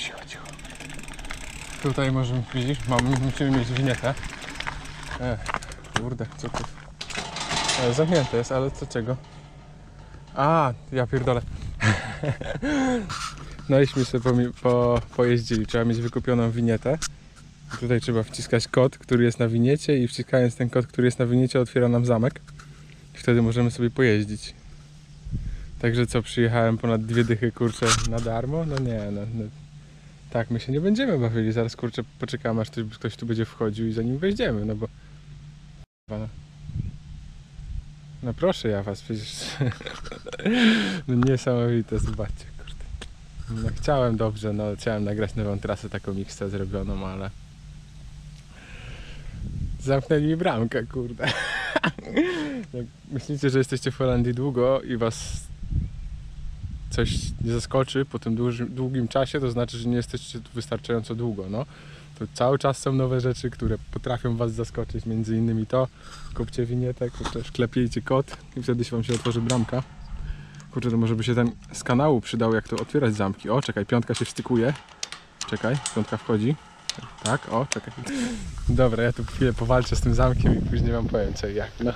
Cicho, cicho. Tutaj możemy, widzisz, musimy mieć winietę. Kurde, co to? Zamknięte jest, ale co czego? A, ja pierdolę. No iśmy sobie pojeździli, trzeba mieć wykupioną winietę. Tutaj trzeba wciskać kod, który jest na winiecie i wciskając ten kod, który jest na winiecie, otwiera nam zamek. I wtedy możemy sobie pojeździć. Także co, przyjechałem ponad 2 dychy, kurczę, na darmo? No nie, no. Tak, my się nie będziemy bawili, zaraz, kurczę, poczekamy, aż ktoś tu będzie wchodził i zanim wejdziemy, no bo... No proszę ja was, przecież... No niesamowite, zobaczcie, kurde. No chciałem dobrze, no chciałem nagrać nową trasę, taką mixtę zrobioną, ale... Zamknęli mi bramkę, kurde. Jak myślicie, że jesteście w Holandii długo i was coś nie zaskoczy po tym długim czasie, to znaczy, że nie jesteście tu wystarczająco długo, no. To cały czas są nowe rzeczy, które potrafią was zaskoczyć, między innymi to. Kupcie winietę, kurczę, wklepiejcie kod i wtedy wam się otworzy bramka. Kurczę, to może by się ten z kanału przydał, jak to otwierać zamki. O, czekaj, 5 się wstykuje. Czekaj, 5 wchodzi. Tak, o, czekaj. Dobra, ja tu chwilę powalczę z tym zamkiem i później wam powiem co i jak, no.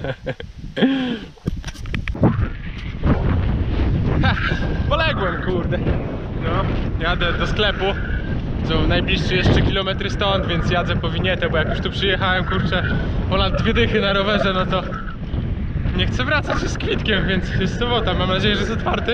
Ha, poległem, kurde. No, jadę do sklepu. Są najbliższy jeszcze kilometry stąd, więc jadę po winietę, bo jak już tu przyjechałem, kurczę, ponad 2 dychy na rowerze, no to nie chcę wracać z kwitkiem, więc jest sobota, mam nadzieję, że jest otwarty.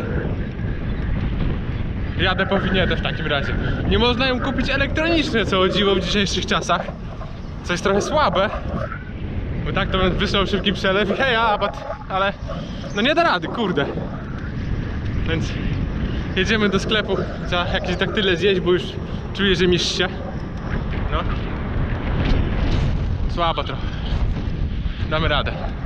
Jadę po winietę w takim razie. Nie można ją kupić elektronicznie, co o dziwo w dzisiejszych czasach. Co jest trochę słabe, bo tak to bym wysłał szybki przelew i hej, ale no nie da rady, kurde. Więc jedziemy do sklepu, trzeba jakieś tak tyle zjeść, bo już czuję, że mistrz się. No. Słabo trochę. Damy radę.